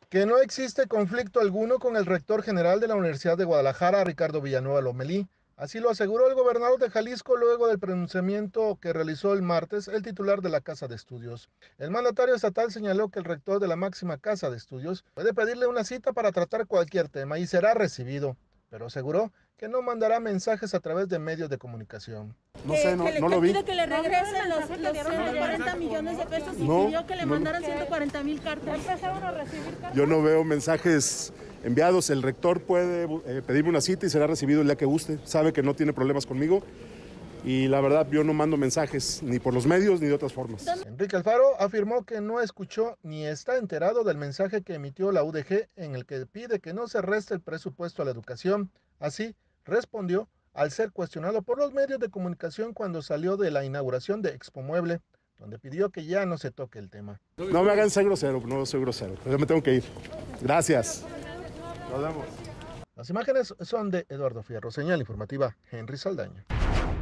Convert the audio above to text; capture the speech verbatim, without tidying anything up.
Que no existe conflicto alguno con el rector general de la Universidad de Guadalajara, Ricardo Villanueva Lomelí. Así lo aseguró el gobernador de Jalisco luego del pronunciamiento que realizó el martes el titular de la Casa de Estudios. El mandatario estatal señaló que el rector de la máxima Casa de Estudios puede pedirle una cita para tratar cualquier tema y será recibido, pero aseguró que no mandará mensajes a través de medios de comunicación. No sé, no, no lo vi. Pide que le regresen los, los ciento cuarenta millones de pesos y No, pidió que le no, mandaran ciento cuarenta mil cartas. Empezaron a recibir cartas. Yo no veo mensajes enviados. El rector puede eh, pedirme una cita y será recibido el día que guste. Sabe que no tiene problemas conmigo. Y la verdad, yo no mando mensajes ni por los medios ni de otras formas. Enrique Alfaro afirmó que no escuchó ni está enterado del mensaje que emitió la U D G en el que pide que no se reste el presupuesto a la educación. Así, respondió al ser cuestionado por los medios de comunicación cuando salió de la inauguración de Expo Mueble, donde pidió que ya no se toque el tema. No me hagan ser grosero, no soy grosero. Yo me tengo que ir. Gracias. Nos vemos. Las imágenes son de Eduardo Fierro, señal informativa Henry Saldaña.